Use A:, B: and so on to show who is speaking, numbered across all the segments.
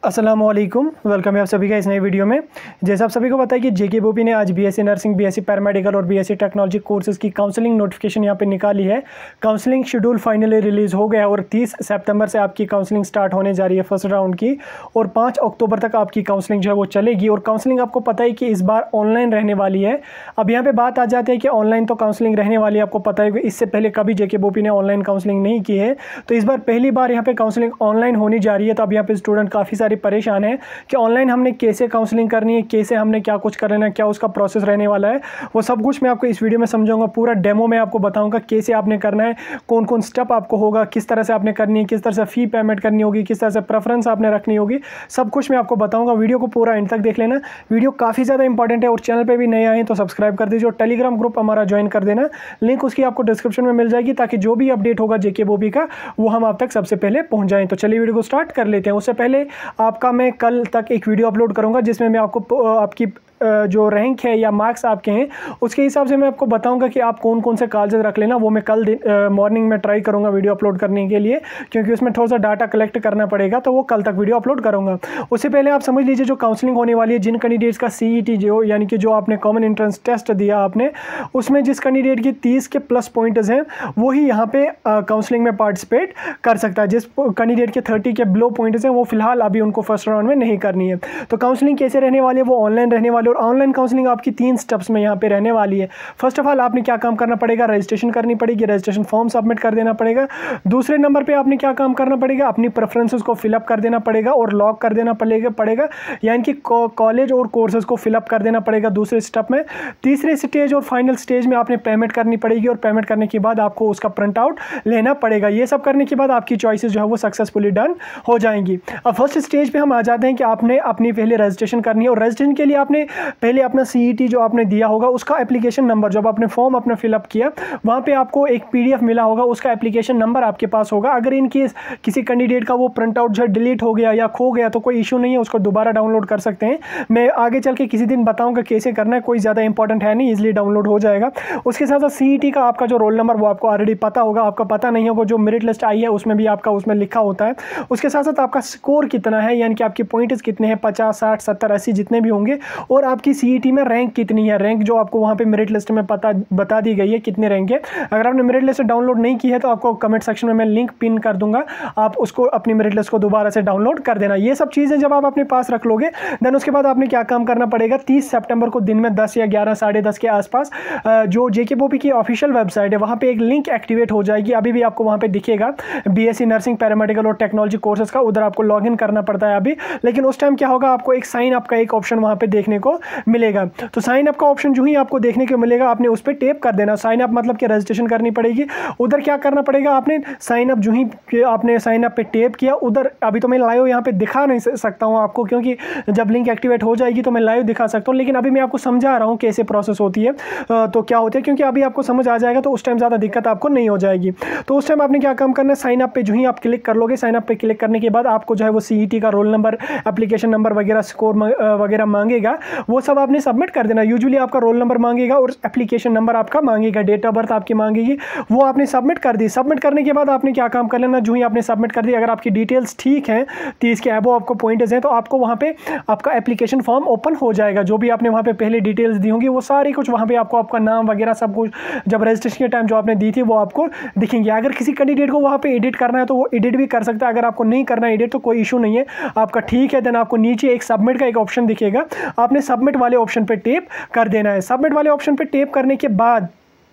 A: अस्सलामुअलैकुम, वेलकम है आप सभी का इस नए वीडियो में। जैसा आप सभी को पता है कि जेके बोपी ने आज बीएससी नर्सिंग, बीएससी पैरामेडिकल और बीएससी टेक्नोलॉजी कोर्सेज़ की काउंसलिंग नोटिफिकेशन यहाँ पे निकाली है। काउंसलिंग शेड्यूल फाइनली रिलीज़ हो गया और 30 सितंबर से आपकी काउंसलिंग स्टार्ट होने जा रही है फर्स्ट राउंड की, और 5 अक्टूबर तक आपकी काउंसलिंग जो है वो चलेगी। और काउंसलिंग आपको पता है कि इस बार ऑनलाइन रहने वाली है। अब यहाँ पर बात आ जाती है कि ऑनलाइन तो काउंसलिंग रहने वाली है, आपको पता है कि इससे पहले कभी जेके बोपी ने ऑनलाइन काउंसलिंग नहीं की है, तो इस बार पहली बार यहाँ पर काउंसलिंग ऑनलाइन होनी जा रही है। तो अब यहाँ पर स्टूडेंट काफ़ी सारे परेशान है कि ऑनलाइन हमने कैसे काउंसलिंग करनी है, कैसे हमने क्या कुछ कर लेना है, क्या उसका प्रोसेस रहने वाला है, वो सब कुछ मैं आपको इस वीडियो में समझाऊंगा। पूरा डेमो में आपको बताऊंगा कैसे आपने करना है, कौन कौन स्टेप आपको होगा, किस तरह से आपने करनी है, किस तरह से फ़ी पेमेंट करनी होगी, किस तरह से प्रेफरेंस आपने रखनी होगी, सब कुछ मैं आपको बताऊँगा। वीडियो को पूरा एंड तक देख लेना, वीडियो काफ़ी ज़्यादा इंपॉर्टेंट है। और चैनल पर भी नए आए तो सब्सक्राइब कर दीजिए और टेलीग्राम ग्रुप हमारा ज्वाइन कर देना, लिंक उसकी आपको डिस्क्रिप्शन में मिल जाएगी, ताकि जो भी अपडेट होगा जेके बोपी का वो हम आप तक सबसे पहले पहुँच जाएँ। तो चलिए वीडियो को स्टार्ट कर लेते हैं। उससे पहले आपका मैं कल तक एक वीडियो अपलोड करूंगा जिसमें मैं आपको आपकी जो रैंक है या मार्क्स आपके हैं उसके हिसाब से मैं आपको बताऊंगा कि आप कौन कौन से कॉलेजेस रख लेना। वो मैं कल मॉर्निंग में ट्राई करूंगा वीडियो अपलोड करने के लिए, क्योंकि उसमें थोड़ा सा डाटा कलेक्ट करना पड़ेगा, तो वो कल तक वीडियो अपलोड करूंगा। उससे पहले आप समझ लीजिए जो काउंसलिंग होने वाली है, जिन कैंडिडेट्स का CET जो यानी कि जो आपने कॉमन एंट्रेंस टेस्ट दिया आपने, उसमें जिस कैंडिडेट की 30 के प्लस पॉइंट्स हैं वही यहाँ पे काउंसलिंग में पार्टिसिपेट कर सकता है। जिस कैंडिडेट के 30 के बिलो पॉइंट्स हैं वो फिलहाल अभी उनको फर्स्ट राउंड में नहीं करनी है। तो काउंसलिंग कैसे रहने वाली है, वो ऑनलाइन रहने वाली है। और ऑनलाइन काउंसलिंग आपकी 3 स्टेप्स में यहाँ पे रहने वाली है। फर्स्ट ऑफ ऑल आपने क्या काम करना पड़ेगा, रजिस्ट्रेशन करनी पड़ेगी, रजिस्ट्रेशन फॉर्म सबमिट कर देना पड़ेगा। दूसरे नंबर पे आपने क्या काम करना पड़ेगा, अपनी प्रेफरेंसेस को फिलअप कर देना पड़ेगा और लॉक कर देना पड़ेगा, यानी कि कॉलेज और कोर्सेज को फिलअप कर देना पड़ेगा दूसरे स्टेप में। तीसरे स्टेज और फाइनल स्टेज में आपने पेमेंट करनी पड़ेगी, और पेमेंट करने के बाद आपको उसका प्रिंट आउट लेना पड़ेगा। ये सब करने के बाद आपकी चॉइसेस जो है वो सक्सेसफुली डन हो जाएंगी। अब फर्स्ट स्टेज पे हम आ जाते हैं कि आपने अपनी पहले रजिस्ट्रेशन करनी है, और रजिस्ट्रेशन के लिए आपने पहले अपना CET जो आपने दिया होगा उसका एप्लीकेशन नंबर, जब आपने फॉर्म अपना फिलअप किया वहाँ पे आपको एक PDF मिला होगा, उसका एप्लीकेशन नंबर आपके पास होगा। अगर इन केस किसी कैंडिडेट का वो प्रिंट आउट जो डिलीट हो गया या खो गया तो कोई इशू नहीं है, उसको दोबारा डाउनलोड कर सकते हैं। मैं आगे चल के किसी दिन बताऊंगा कैसे करना है, कोई ज़्यादा इंपॉर्टेंट है नहीं, इजिली डाउनलोड हो जाएगा। उसके साथ साथ CET का आपका जो रोल नंबर वो आपको ऑलरेडी पता होगा, आपका पता नहीं होगा जो मेरिट लिस्ट आई है उसमें भी आपका उसमें लिखा होता है। उसके साथ साथ आपका स्कोर कितना है, यानी कि आपके पॉइंट्स कितने हैं, 50, 60, 70, 80 जितने भी होंगे, और आपकी CET में रैंक कितनी है, रैंक जो आपको वहाँ पे मेरिट लिस्ट में बता दी गई है कितने रैंक है। अगर आपने मेरिट लिस्ट डाउनलोड नहीं की है तो आपको कमेंट सेक्शन में मैं लिंक पिन कर दूंगा, आप उसको अपनी मेरिट लिस्ट को दोबारा से डाउनलोड कर देना। ये सब चीज़ें जब आप अपने पास रख लोगे देन उसके बाद आपने क्या काम करना पड़ेगा, 30 सितंबर को दिन में 10 या 11, 10:30 के आसपास जो जेके बोपी की ऑफिशियल वेबसाइट है वहाँ पर एक लिंक एक्टिवेट हो जाएगी। अभी भी आपको वहाँ पर दिखेगा BSc नर्सिंग, पैरामेडिकल और टेक्नोलॉजी कोर्सेज का, उधर आपको लॉग इन करना पड़ता है अभी। लेकिन उस टाइम क्या होगा, आपको एक साइन अप का एक ऑप्शन वहाँ पर देखने को मिलेगा। तो साइन अप का ऑप्शन जो ही आपको देखने को मिलेगा आपने उस पर टैप कर देना। साइन अप मतलब कि रजिस्ट्रेशन करनी पड़ेगी। उधर क्या करना पड़ेगा, आपने साइन अप जो ही आपने साइन अप पे टैप किया, उधर अभी तो मैं लाइव यहाँ पे दिखा नहीं सकता हूँ आपको, क्योंकि जब लिंक एक्टिवेट हो जाएगी तो मैं लाइव दिखा सकता हूँ, लेकिन अभी मैं आपको समझा रहा हूँ कैसे प्रोसेस होती है। तो क्या होता है, क्योंकि अभी आपको समझ आ जाएगा तो उस टाइम ज़्यादा दिक्कत आपको नहीं हो जाएगी। तो उस टाइम आपने क्या काम करना है, साइन अप पे जो ही आप क्लिक कर लोगे, साइन अप पे क्लिक करने के बाद आपको जो है वो CET का रोल नंबर, एप्लीकेशन नंबर वगैरह, स्कोर वगैरह मांगेगा, वो सब आपने सबमिट कर देना। यूजुअली आपका रोल नंबर मांगेगा और एप्लीकेशन नंबर आपका मांगेगा, डेट ऑफ बर्थ आपकी मांगेगी, वो आपने सबमिट कर दी। सबमिट करने के बाद आपने क्या काम कर लेना, जो ही आपने सबमिट कर दी, अगर आपकी डिटेल्स ठीक हैं, 30 के अबव आपको पॉइंट्स हैं, तो आपको वहाँ पे आपका एप्लीकेशन फॉर्म ओपन हो जाएगा। जो भी आपने वहाँ पे पहले डिटेल्स दी होंगी वो सारी कुछ वहाँ पे आपको, आपका नाम वगैरह सब कुछ जब रजिस्ट्रेशन के टाइम जो आपने दी थी वो आपको दिखेंगे। अगर किसी कैंडिडेट को वहाँ पे एडिट करना है तो वो एडिट भी कर सकता है। अगर आपको नहीं करना है एडिट तो कोई इशू नहीं है, आपका ठीक है। देन आपको नीचे एक सबमिट का एक ऑप्शन दिखेगा, आपने सबमिट वाले ऑप्शन पर टैप कर देना है। सबमिट वाले ऑप्शन पे टैप करने के बाद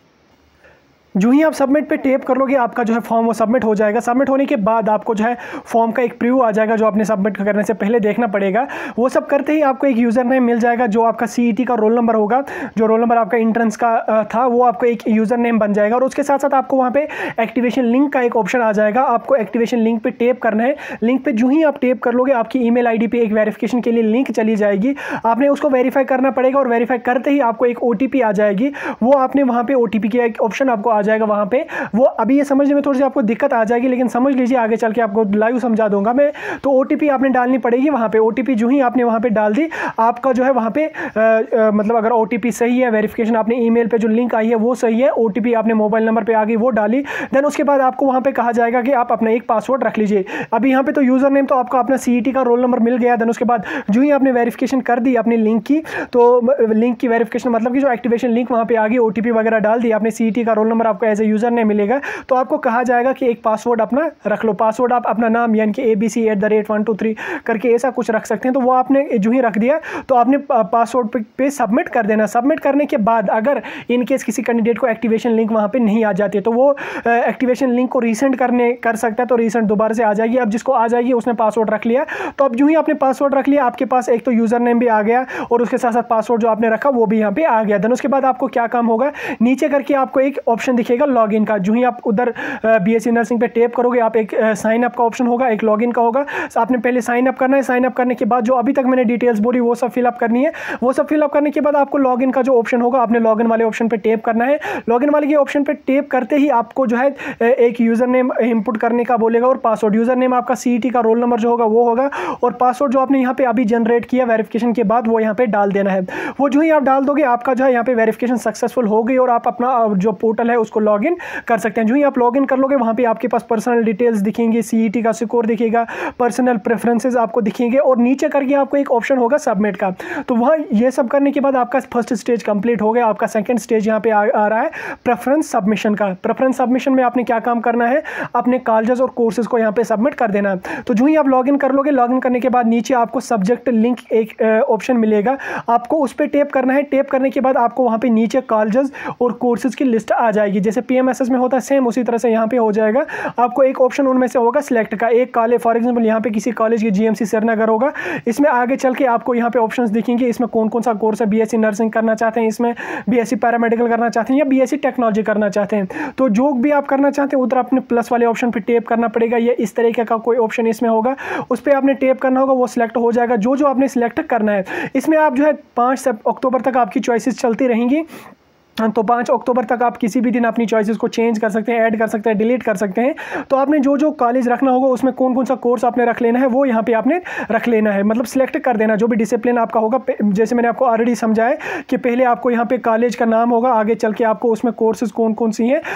A: जो ही आप सबमिट पे टैप कर लोगे आपका जो है फॉर्म वो सबमिट हो जाएगा। सबमिट होने के बाद आपको जो है फॉर्म का एक प्रीव्यू आ जाएगा जो आपने सबमिट करने से पहले देखना पड़ेगा। वो सब करते ही आपको एक यूज़र नेम मिल जाएगा, जो आपका CET का रोल नंबर होगा, जो रोल नंबर आपका एंट्रेंस का था वो आपको एक यूज़र नेम बन जाएगा। और उसके साथ साथ आपको वहाँ पे एक्टिवेशन लिंक का एक ऑप्शन आ जाएगा, आपको एक्टिवेशन लिंक पे टैप करना है। लिंक पे जो ही आप टैप कर लोगे आपकी ईमेल ID पे एक वेरिफिकेशन के लिए लिंक चली जाएगी, आपने उसको वेरीफाई करना पड़ेगा, और वेरीफाई करते ही आपको एक OTP आ जाएगी। वो आपने वहाँ पे OTP की एक ऑप्शन आपको आ जाएगा वहाँ पे। वो अभी ये समझने में थोड़ी सी आपको दिक्कत आ जाएगी, लेकिन समझ लीजिए, आगे चल के आपको लाइव समझा दूंगा मैं। तो OTP आपने डालनी पड़ेगी वहाँ पे। OTP जो ही आपने वहाँ पे डाल दी, आपका जो है वहाँ पे मतलब अगर OTP सही है, वेरिफिकेशन आपने ईमेल पे जो लिंक आई है वो सही है, OTP आपने मोबाइल नंबर पे आ गई वो डाली, देन उसके बाद आपको वहाँ पे कहा जाएगा कि आप अपना एक पासवर्ड रख लीजिए। अभी यहाँ पे तो यूज़र नेम तो आपका अपना CET का रोल नंबर मिल गया। देन उसके बाद जो ही आपने वेरिफिकेशन कर दी अपनी लिंक की, तो लिंक की वेरिफिकेशन मतलब कि जो एक्टिवेशन लिंक वहाँ पे आ गई, OTP वगैरह डाल दी आपने, CET का रोल नंबर आपको एज ए यूज़र नेम मिलेगा, तो आपको कहा जाएगा कि एक पासवर्ड अपना रख लो। पासवर्ड आप अपना नाम यानी कि ABC@123 करके ऐसा कुछ रख सकते हैं। तो वो आपने जो ही रख दिया, तो आपने पासवर्ड पे सबमिट कर देना। सबमिट करने के बाद अगर इन केस किसी कैंडिडेट को एक्टिवेशन लिंक वहाँ पे नहीं आ जाती है, तो वो एक्टिवेशन लिंक को रीसेंड कर सकता है, तो रीसेंड दोबारा से आ जाएगी। अब जिसको आ जाएगी उसने पासवर्ड रख लिया, तो अब जो ही आपने पासवर्ड रख लिया, आपके पास एक तो यूज़र नेम भी आ गया और उसके साथ साथ पासवर्ड जो आपने रखा वो भी यहाँ पे आ गया। देन उसके बाद आपको क्या काम होगा, नीचे करके आपको एक ऑप्शन दिखेगा लॉगिन का। जो ही आप उधर BSc नर्सिंग पे टैप करोगे, आप एक साइन अप का ऑप्शन होगा, एक लॉगिन का होगा। आपने पहले साइन अप करना है। साइन अप करने के बाद जो अभी तक मैंने डिटेल्स बोली वो सब फिलअप करनी है। वो सब फिलअप करने के बाद आपको लॉगिन का जो ऑप्शन होगा, आपने लॉगिन वाले ऑप्शन पे टैप करना है। लॉगिन वाले के ऑप्शन पे टैप करते ही आपको जो है एक यूज़र नेम इनपुट करने का बोलेगा और पासवर्ड। यूज़र नेम आपका CET का रोल नंबर जो होगा वो होगा, और पासवर्ड जो आपने यहाँ पे अभी जनरेट किया वेरिफिकेशन के बाद वो यहाँ पे डाल देना है। वो जो ही आप डाल दोगे, आपका जो है यहाँ पे वेरिफिकेशन सक्सेसफुल हो गई और आप अपना जो पोर्टल है उसको लॉगिन कर सकते हैं। जो ही आप लॉगिन कर लोगे, वहाँ पे आपके पास पर्सनल डिटेल्स दिखेंगे, CET का स्कोर दिखेगा, पर्सनल प्रेफरेंसेस आपको दिखेंगे, और नीचे करके आपको एक ऑप्शन होगा सबमिट का। तो वहाँ ये सब करने के बाद आपका फर्स्ट स्टेज कंप्लीट हो गया। आपका सेकंड स्टेज यहाँ पे आ रहा है प्रेफरेंस सबमिशन का। प्रेफरेंस सबमिशन में आपने क्या काम करना है, अपने कॉलेजेस और कोर्सेज को यहाँ पे सबमिट कर देना है। तो जो ही आप लॉगिन कर लोगे, लॉगिन करने के बाद नीचे आपको सब्जेक्ट लिंक एक ऑप्शन मिलेगा, आपको उस पर टैप करना है। टैप करने के बाद आपको वहाँ पे नीचे कॉलेजेस और कोर्सेज की लिस्ट आ जाएगी। जैसे PMSS में होता है सेम उसी तरह से यहाँ पे हो जाएगा। आपको एक ऑप्शन उनमें से होगा सिलेक्ट का। एक कॉलेज फॉर एग्जाम्पल यहाँ पे किसी कॉलेज की GMC श्रीनगर होगा, इसमें आगे चल के आपको यहाँ पे ऑप्शंस दिखेंगे, इसमें कौन कौन सा कोर्स है। BSc नर्सिंग करना चाहते हैं, इसमें BSc पैरामेडिकल करना चाहते हैं, या BSc टेक्नोलॉजी करना चाहते हैं, तो जो भी आप करना चाहते हैं उधर अपने प्लस वाले ऑप्शन पे टैप करना पड़ेगा। या इस तरीके का कोई ऑप्शन इसमें होगा, उस पर आपने टैप करना होगा, वो सिलेक्ट हो जाएगा जो जो आपने सिलेक्ट करना है। इसमें आप जो है 5 अक्टूबर तक आपकी चॉइसेस चलती रहेंगी। तो 5 अक्टूबर तक आप किसी भी दिन अपनी चॉइसेस को चेंज कर सकते हैं, ऐड कर सकते हैं, डिलीट कर सकते हैं। तो आपने जो जो कॉलेज रखना होगा उसमें कौन कौन सा कोर्स आपने रख लेना है वो यहाँ पे आपने रख लेना है, मतलब सिलेक्ट कर देना जो भी डिसिप्लिन आपका होगा। जैसे मैंने आपको ऑलरेडी समझाया कि पहले आपको यहाँ पे कॉलेज का नाम होगा, आगे चल के आपको उसमें कोर्सेज कौन कौन सी हैं,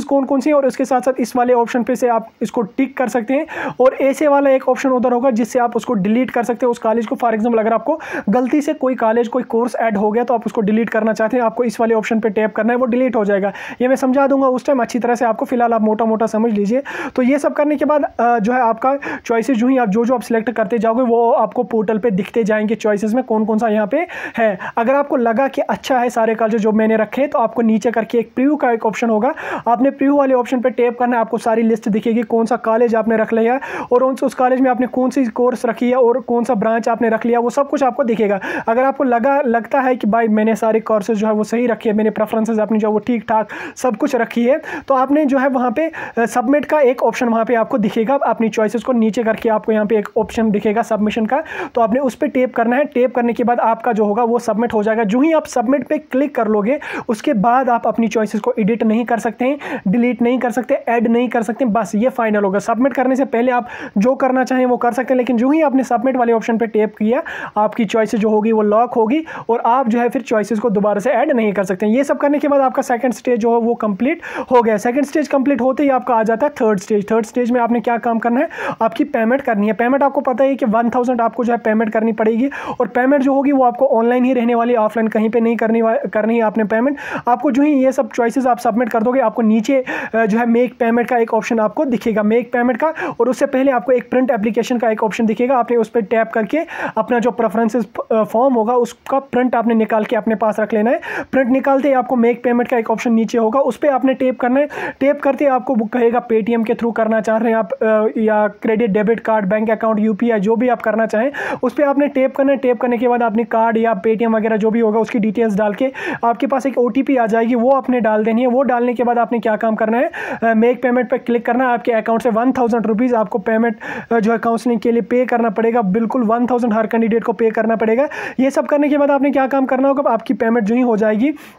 A: और उसके साथ साथ इस वाले ऑप्शन पे से आप इसको टिक कर सकते हैं। और ऐसे वाला एक ऑप्शन उधर होगा जिससे आप उसको डिलीट कर सकते हैं उस कॉलेज को। फॉर एग्जाम्पल अगर आपको गलती से कोई कॉलेज कोई कोर्स ऐड हो गया तो आप उसको डिलीट करना चाहते हैं, आपको इस वाले ऑप्शन पर टैप करना है, वो डिलीट हो जाएगा। ये मैं समझा दूंगा उस टाइम अच्छी तरह से आपको, फिलहाल आप मोटा मोटा समझ लीजिए। तो ये सब करने के बाद जो है आपका चॉइसेस जो ही आप जो आप सिलेक्ट करते जाओगे वो आपको पोर्टल पे दिखते जाएंगे चॉइसेस में कौन कौन सा यहाँ पे है। अगर आपको लगा कि अच्छा है सारे कॉलेज जो मैंने रखे, तो आपको नीचे करके एक प्रीव्यू का एक ऑप्शन होगा, आपने प्रीव्यू वाले ऑप्शन पे टैप करना है, आपको सारी लिस्ट दिखेगी कौन सा कॉलेज आपने रख लिया और उस कॉलेज में आपने कौन सी कोर्स रखी है और कौन सा ब्रांच आपने रख लिया, वो सब कुछ आपको दिखेगा। अगर आपको लगता है कि भाई मैंने सारे कोर्सेज जो है वो सही रखे है, मैंने प्रेफरेंसेस अपनी जो वो ठीक ठाक सब कुछ रखी है, तो आपने जो है वहाँ पे सबमिट का एक ऑप्शन वहाँ पे आपको दिखेगा। अपनी चॉइसेस को नीचे करके आपको यहाँ पे एक ऑप्शन दिखेगा सबमिशन का, तो आपने उस पर टैप करना है। टैप करने के बाद आपका जो होगा वो सबमिट हो जाएगा। जो ही आप सबमिट पे क्लिक कर लोगे उसके बाद आप अपनी चॉइसेस को एडिट नहीं कर सकते हैं, डिलीट नहीं कर सकते, ऐड नहीं कर सकते, बस ये फाइनल होगा। सबमिट करने से पहले आप जो करना चाहें वो कर सकते हैं, लेकिन जो ही आपने सबमिट वाले ऑप्शन पे टैप किया आपकी चॉइसेस जो होगी वो लॉक होगी और आप जो है फिर चॉइसेस को दोबारा से ऐड नहीं कर सकते। ये सब करने के बाद आपका सेकंड स्टेज जो है वो कंप्लीट हो गया। सेकंड स्टेज कंप्लीट होते ही आपका आ जाता है थर्ड स्टेज। थर्ड स्टेज में आपने क्या काम करना है, आपकी पेमेंट करनी है। पेमेंट आपको पता है कि 1000 आपको जो है पेमेंट करनी पड़ेगी और पेमेंट जो होगी वो आपको ऑनलाइन ही रहने वाली, ऑफलाइन कहीं पे नहीं करनी है आपने पेमेंट। आपको जो ही ये सब चॉइसेस आप सबमिट कर दोगे, आपको नीचे जो है मेक पेमेंट का एक ऑप्शन आपको दिखेगा, मेक पेमेंट का, और उससे पहले आपको एक प्रिंट एप्लीकेशन का एक ऑप्शन दिखेगा। आपने उस पर टैप करके अपना जो प्रेफरेंसेस फॉर्म होगा उसका प्रिंट आपने निकाल के अपने पास रख लेना है। प्रिंट निकालते ही आपको मेक पेमेंट का एक ऑप्शन नीचे होगा, उस पर आपने टैप करना है। टैप करते आपको कहेगा पेटीएम के थ्रू करना चाह रहे हैं आप या credit debit card, bank account, UPI जो भी आप करना चाहें उस पर आपने टैप करना है। टैप करने के बाद अपनी कार्ड या पेटीएम वगैरह जो भी होगा उसकी डिटेल्स डाल के आपके पास एक OTP आ जाएगी, वो आपने डाल देनी है। वो डालने के बाद आपने क्या काम करना है, मेक पेमेंट पर क्लिक करना है। आपके अकाउंट से 1000 रुपीज़ आपको पेमेंट जो है काउंसलिंग के लिए पे करना पड़ेगा, बिल्कुल 1000 हर कैंडिडेट को पे करना पड़ेगा। ये सब करने के बाद आपने क्या काम करना होगा, आपकी पेमेंट जो ही हो जाएगी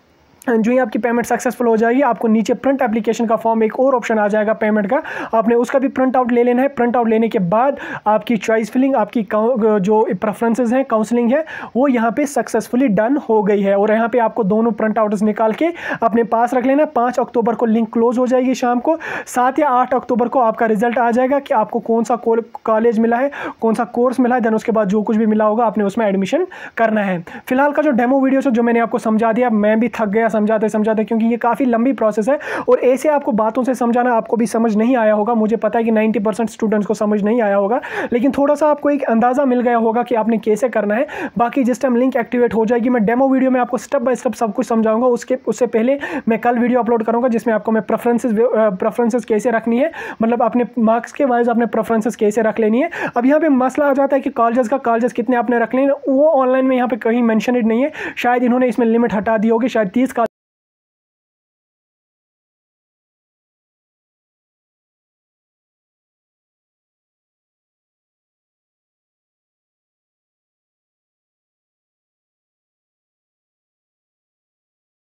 A: जो ही आपकी पेमेंट सक्सेसफुल हो जाएगी, आपको नीचे प्रिंट एप्लीकेशन का फॉर्म एक और ऑप्शन आ जाएगा पेमेंट का, आपने उसका भी प्रिंट आउट ले लेना है। प्रिंट आउट लेने के बाद आपकी चॉइस फिलिंग, आपकी जो प्रेफरेंसेस हैं, काउंसलिंग है, वो यहाँ पे सक्सेसफुली डन हो गई है। और यहाँ पे आपको दोनों प्रिंट आउट्स निकाल के अपने पास रख लेना। 5 अक्टूबर को लिंक क्लोज हो जाएगी शाम को। 7 या 8 अक्टूबर को आपका रिजल्ट आ जाएगा कि आपको कौन सा कॉलेज मिला है, कौन सा कोर्स मिला है। देन उसके बाद जो कुछ भी मिला होगा आपने उसमें एडमिशन करना है। फिलहाल का जो डेमो वीडियो है जो मैंने आपको समझा दिया, मैं भी थक गया समझाते समझाते, क्योंकि ये काफ़ी लंबी प्रोसेस है और ऐसे आपको बातों से समझाना आपको भी समझ नहीं आया होगा। मुझे पता है कि 90% स्टूडेंट्स को समझ नहीं आया होगा, लेकिन थोड़ा सा आपको एक अंदाज़ा मिल गया होगा कि आपने कैसे करना है। बाकी जिस टाइम लिंक एक्टिवेट हो जाएगी, मैं डेमो वीडियो में आपको स्टेप बाय स्टेप सब कुछ समझाऊंगा। उससे पहले मैं कल वीडियो अपलोड करूंगा जिसमें आपको मैं प्रेफरेंसेस कैसे रखनी है, मतलब अपने मार्क्स के वाइज अपने प्रेफरेंसेस कैसे रख लेनी है। अब यहाँ पे मसला आ जाता है कि कॉलेजेस कितने आपने रख लेने, वो ऑनलाइन में यहाँ पे कहीं मेंशन नहीं है। शायद इन्होंने इसमें लिमिट हटा दी होगी, शायद 30